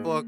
fuck.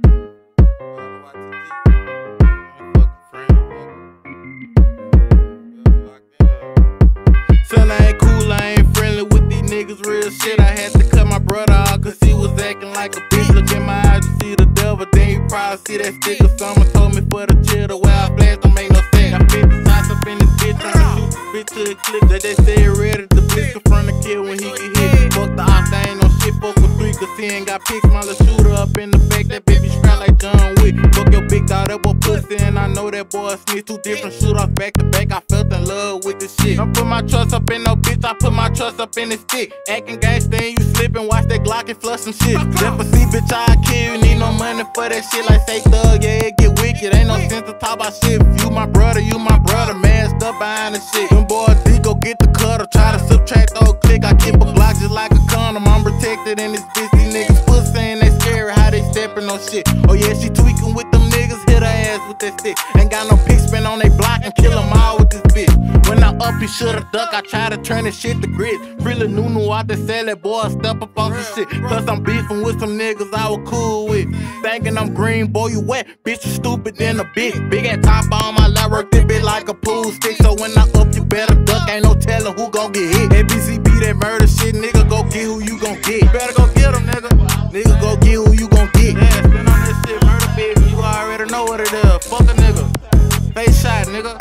Son, I ain't cool, I ain't friendly with these niggas, real shit. I had to cut my brother off cause he was acting like a bitch. Look in my eyes, you see the devil, then you probably see that sticker. Someone told me for the chill, the way I flash don't make no sense. Got 50 shots up in this bitch, tryna shoot this bitch to the clip. That they say ready to blitz confront the kid when he get hit. Fuck the ops, I ain't no shit, fuck with 3 cause he ain't got pics. My little shooter up in the back, that baby strapped like John Wick. Fuck your big dog, that boy pussy, and I know that boy snitch. 2 different shooters back to back, I felt in love with this shit. Don't put my trust up in no bitch, I put my trust up in the stick. Acting gangsta and you slipping, watch that Glock and flush some shit. Left a C, bitch, I kill you, need no money for that shit. Like say thug, yeah, it get wicked, ain't no sense to talk about shit. If you my brother, masked up behind the shit. Them boys D go get the cutter, try to subtract those click. I keep a Glock just like a condom, I'm protected in this bitch. These niggas pussy and they scary how they stepping on shit. Oh yeah, she tweaking with them niggas, hit her ass with that stick. Ain't got no pick spin on they block and kill them all with this bitch. When I up, he shoulda duck, I try to turn this shit to grit. Really new out to sell that boy, step up on some shit. Plus I'm beefing with some niggas I was cool with. Thinking I'm green, boy you wet, bitch you stupid than a bitch. Big ass top on my lap, work this bitch like a pool stick. So when I up, you better duck, ain't no telling who gon' get hit. ABCB that murder shit, nigga go get who you gon' get. Better go get him, nigga. Nigga go get who you gon' get. Yeah, spin on that shit, murder bitch, you already know what it is. Fuck a nigga, face shot, nigga.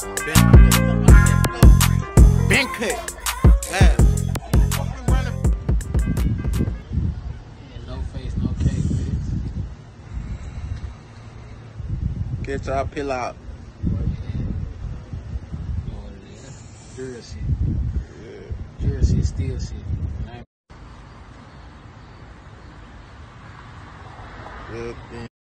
Been cut. Yeah. No face, no case, bitch. Get y'all pill out. Drill shit. Yeah. Drill shit, still shit. Good thing.